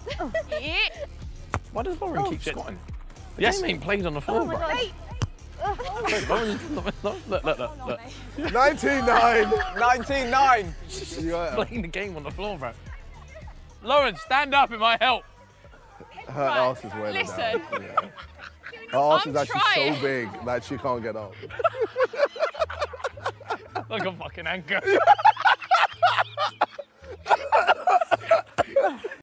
Why does Lauren keep squatting? Yes, ain't played on the floor, bro. Look. 19-9. 19-9. Playing the game on the floor, bro. Lauren, stand up, it might help. Her ass is way down. Listen. Yeah. Her ass is actually so big that she can't get up. Like a fucking anchor.